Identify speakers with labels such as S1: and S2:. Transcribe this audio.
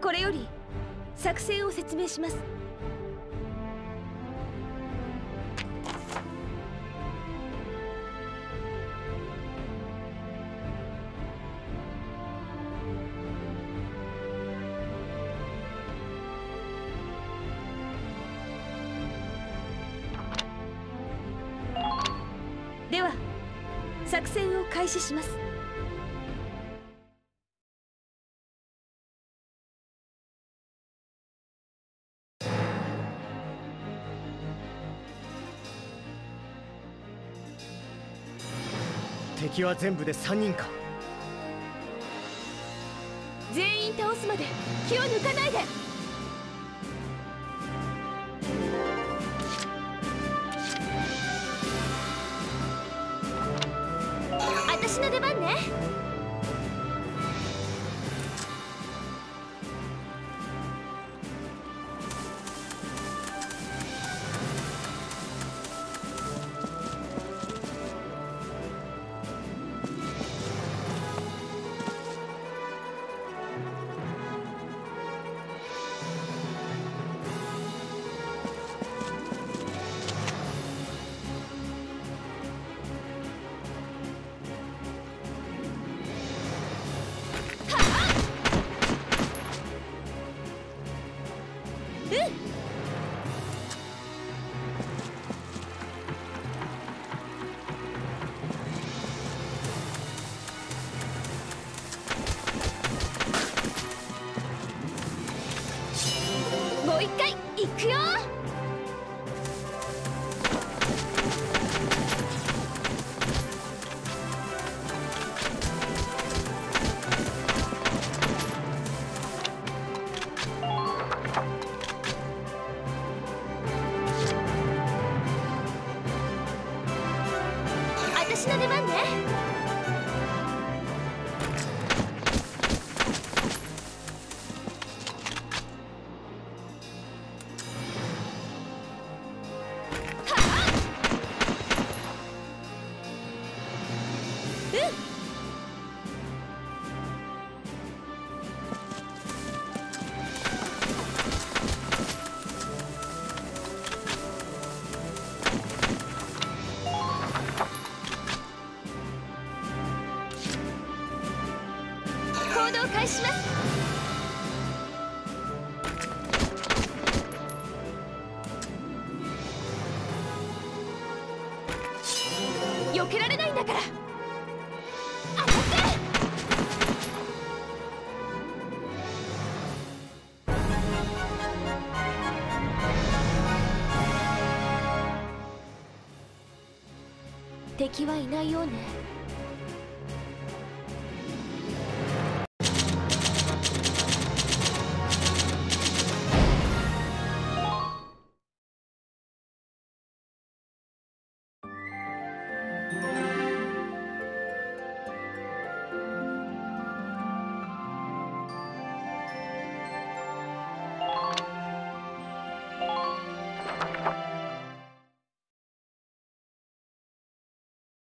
S1: これより作戦を説明します。では作戦を開始します。
S2: 敵は全部で3人か。
S1: 全員倒すまで気を抜かないで。私の出番ね。もう一回行くよ。私の出番ね。行動開始します。避けられないんだから。当たって。敵はいないようね。